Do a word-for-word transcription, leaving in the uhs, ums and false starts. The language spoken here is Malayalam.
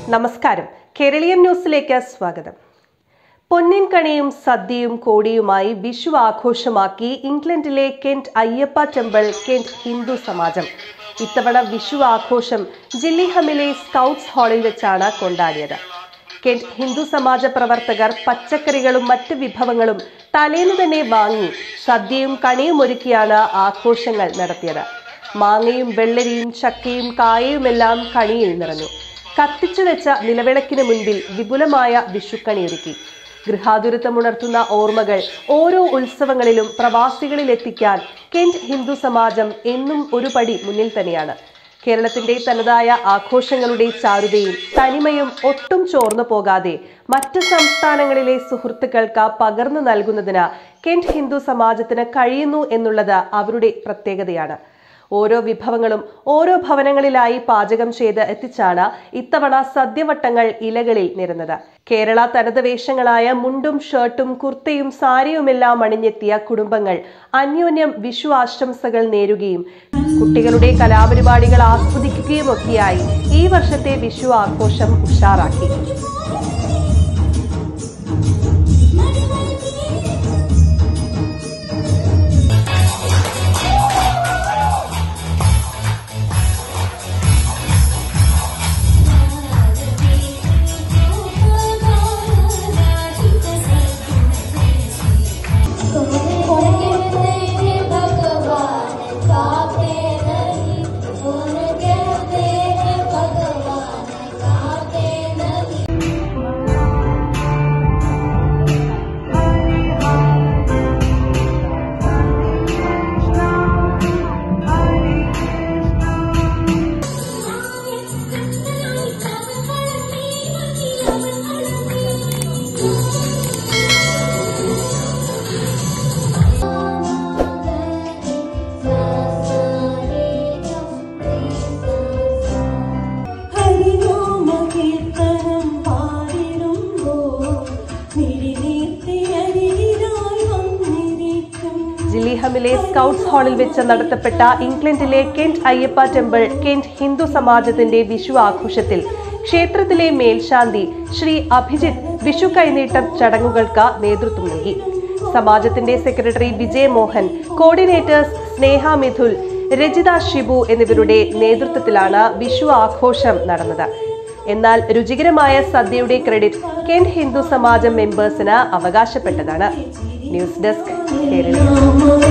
നമസ്കാരം. കേരളീയം ന്യൂസിലേക്ക് സ്വാഗതം. പൊന്നിൻ കണിയും സദ്യയും കോടിയുമായി വിഷു ആഘോഷമാക്കി ഇംഗ്ലണ്ടിലെ Kent Ayyappa temple Kent Hindu Samajam. ഇത്തവണ വിഷു ആഘോഷം ജില്ലിഹമിലെ സ്കൗട്ട്സ് ഹാളിൽ വെച്ചാണ് കൊണ്ടാടിയത്. കെന്റ് ഹിന്ദു സമാജ പ്രവർത്തകർ പച്ചക്കറികളും മറ്റ് വിഭവങ്ങളും തലേന്ന് തന്നെ വാങ്ങി സദ്യയും കണിയും ഒരുക്കിയാണ് ആഘോഷങ്ങൾ നടത്തിയത്. മാങ്ങയും വെള്ളരിയും ചക്കയും കായയുമെല്ലാം കണിയിൽ നിറഞ്ഞു. കത്തിച്ചു വെച്ച നിലവിളക്കിന് മുൻപിൽ വിപുലമായ വിഷുക്കണിയൊരുക്കി. ഗൃഹാതുരത്വമുണർത്തുന്ന ഓർമ്മകൾ ഓരോ ഉത്സവങ്ങളിലും പ്രവാസികളിൽ എത്തിക്കാൻ കെന്റ് ഹിന്ദു സമാജം എന്നും ഒരു പടി മുന്നിൽ തന്നെയാണ്. കേരളത്തിന്റെ തനതായ ആഘോഷങ്ങളുടെ ചാരുതയും തനിമയും ഒട്ടും ചോർന്നു പോകാതെ മറ്റ് സംസ്ഥാനങ്ങളിലെ സുഹൃത്തുക്കൾക്ക് പകർന്നു നൽകുന്നതിന് കെന്റ് ഹിന്ദു സമാജത്തിന് കഴിയുന്നു എന്നുള്ളത് അവരുടെ പ്രത്യേകതയാണ്. ഓരോ വിഭവങ്ങളും ഓരോ ഭവനങ്ങളിലായി പാചകം ചെയ്ത് എത്തിച്ചാണ് ഇത്തവണ സദ്യവട്ടങ്ങൾ ഇലകളിൽ നിരന്നത്. കേരള തനത് വേഷങ്ങളായ മുണ്ടും ഷർട്ടും കുർത്തയും സാരിയുമെല്ലാം അണിഞ്ഞെത്തിയ കുടുംബങ്ങൾ അന്യോന്യം വിഷു ആശംസകൾ നേരുകയും കുട്ടികളുടെ കലാപരിപാടികൾ ആസ്വദിക്കുകയുമൊക്കെയായി ഈ വർഷത്തെ വിഷു ആഘോഷം ഉഷാറാക്കി. ജില്ലിഹമിലെ സ്കൗട്ട്സ് ഹാളിൽ വെച്ച് നടത്തപ്പെട്ട ഇംഗ്ലണ്ടിലെ Kent Ayyappa temple Kent Hindu സമാജത്തിന്റെ വിഷു ആഘോഷത്തിൽ ക്ഷേത്രത്തിലെ മേൽശാന്തി ശ്രീ അഭിജിത്ത് വിഷു കൈനീട്ടം ചടങ്ങുകൾക്ക് നേതൃത്വം നൽകി. സമാജത്തിന്റെ സെക്രട്ടറി വിജയ് മോഹൻ, കോർഡിനേറ്റേഴ്സ് സ്നേഹ മിഥുൽ, രജിത ഷിബു എന്നിവരുടെ നേതൃത്വത്തിലാണ് വിഷു ആഘോഷം നടന്നത്. എന്നാൽ രുചികരമായ സദ്യയുടെ ക്രെഡിറ്റ് കെന്റ് ഹിന്ദു സമാജം മെമ്പേഴ്സിന് അവകാശപ്പെട്ടതാണ്. News desk Kerala.